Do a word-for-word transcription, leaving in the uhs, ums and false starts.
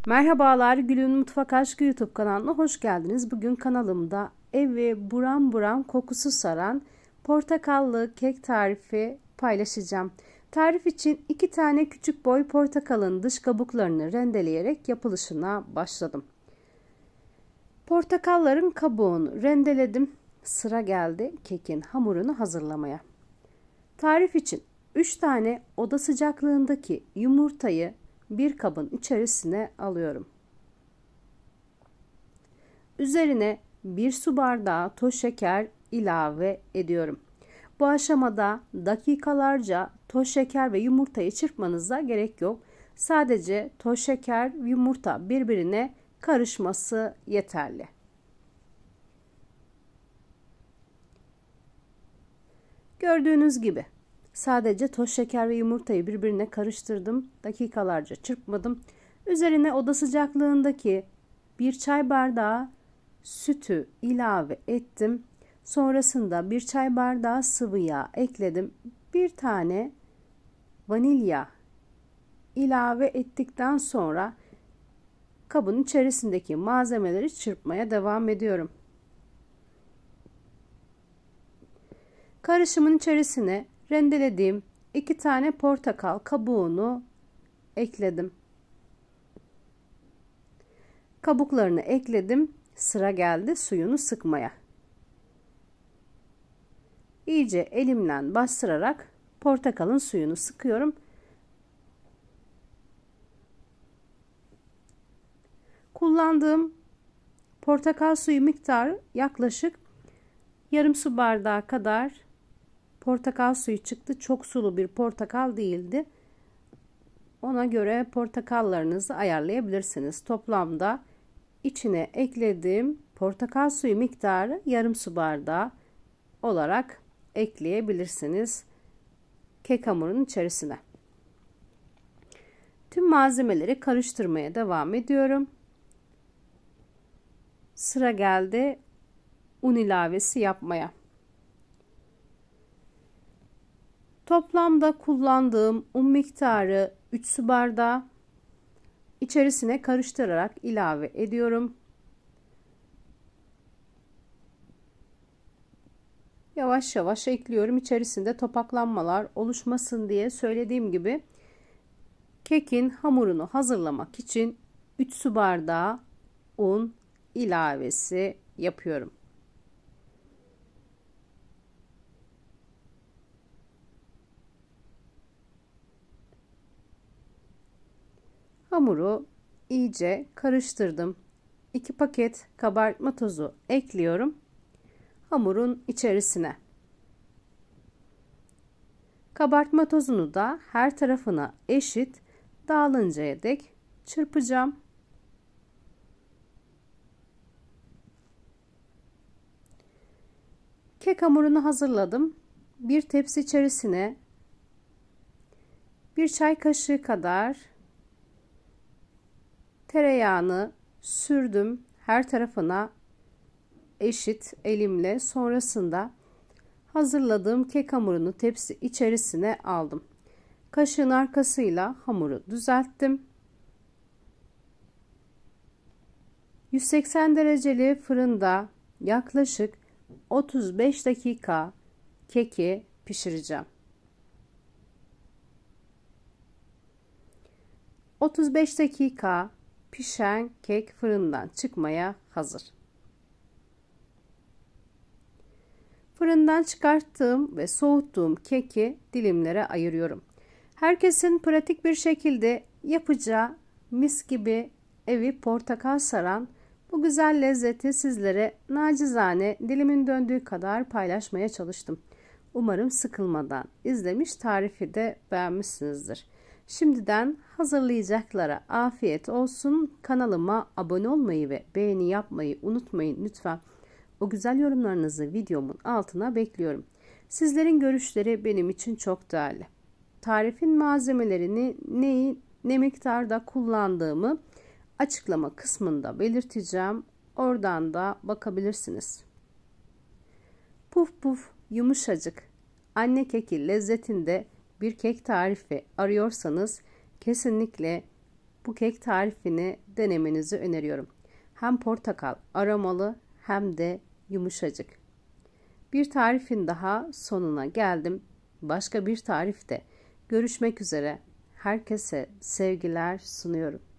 Merhabalar, Gül'ün Mutfak Aşkı YouTube kanalına hoş geldiniz. Bugün kanalımda evi buram buram kokusu saran portakallı kek tarifi paylaşacağım. Tarif için iki tane küçük boy portakalın dış kabuklarını rendeleyerek yapılışına başladım. Portakalların kabuğunu rendeledim. Sıra geldi kekin hamurunu hazırlamaya. Tarif için üç tane oda sıcaklığındaki yumurtayı bir kabın içerisine alıyorum. Üzerine bir su bardağı toz şeker ilave ediyorum. Bu aşamada dakikalarca toz şeker ve yumurtayı çırpmanıza gerek yok. Sadece toz şeker ve yumurta birbirine karışması yeterli. Gördüğünüz gibi sadece toz şeker ve yumurtayı birbirine karıştırdım. Dakikalarca çırpmadım. Üzerine oda sıcaklığındaki bir çay bardağı sütü ilave ettim. Sonrasında bir çay bardağı sıvı yağ ekledim. Bir tane vanilya ilave ettikten sonra kabın içerisindeki malzemeleri çırpmaya devam ediyorum. Karışımın içerisine rendelediğim iki tane portakal kabuğunu ekledim. Kabuklarını ekledim. Sıra geldi suyunu sıkmaya. İyice elimle bastırarak portakalın suyunu sıkıyorum. Kullandığım portakal suyu miktarı yaklaşık yarım su bardağı kadar portakal suyu çıktı. Çok sulu bir portakal değildi. Ona göre portakallarınızı ayarlayabilirsiniz. Toplamda içine eklediğim portakal suyu miktarı yarım su bardağı olarak ekleyebilirsiniz kek hamurunun içerisine. Tüm malzemeleri karıştırmaya devam ediyorum. Sıra geldi un ilavesi yapmaya. Toplamda kullandığım un miktarı üç su bardağı. İçerisine karıştırarak ilave ediyorum. Yavaş yavaş ekliyorum. İçerisinde topaklanmalar oluşmasın diye söylediğim gibi kekin hamurunu hazırlamak için üç su bardağı un ilavesi yapıyorum. Hamuru iyice karıştırdım. iki paket kabartma tozu ekliyorum hamurun içerisine. Kabartma tozunu da her tarafına eşit dağılıncaya dek çırpacağım. Kek hamurunu hazırladım. Bir tepsi içerisine bir çay kaşığı kadar tereyağını sürdüm her tarafına eşit elimle. Sonrasında hazırladığım kek hamurunu tepsi içerisine aldım. Kaşığın arkasıyla hamuru düzelttim. yüz seksen dereceli fırında yaklaşık otuz beş dakika keki pişireceğim. otuz beş dakika pişen kek fırından çıkmaya hazır. Fırından çıkarttığım ve soğuttuğum keki dilimlere ayırıyorum. Herkesin pratik bir şekilde yapacağı mis gibi evi portakal saran bu güzel lezzeti sizlere nacizane dilimin döndüğü kadar paylaşmaya çalıştım. Umarım sıkılmadan izlemiş, tarifi de beğenmişsinizdir. Şimdiden hazırlayacaklara afiyet olsun. Kanalıma abone olmayı ve beğeni yapmayı unutmayın lütfen. O güzel yorumlarınızı videomun altına bekliyorum. Sizlerin görüşleri benim için çok değerli. Tarifin malzemelerini neyi ne miktarda kullandığımı açıklama kısmında belirteceğim. Oradan da bakabilirsiniz. Puf puf yumuşacık anne keki lezzetinde bir kek tarifi arıyorsanız kesinlikle bu kek tarifini denemenizi öneriyorum. Hem portakal aromalı hem de yumuşacık. Bir tarifin daha sonuna geldim. Başka bir tarifte görüşmek üzere. Herkese sevgiler sunuyorum.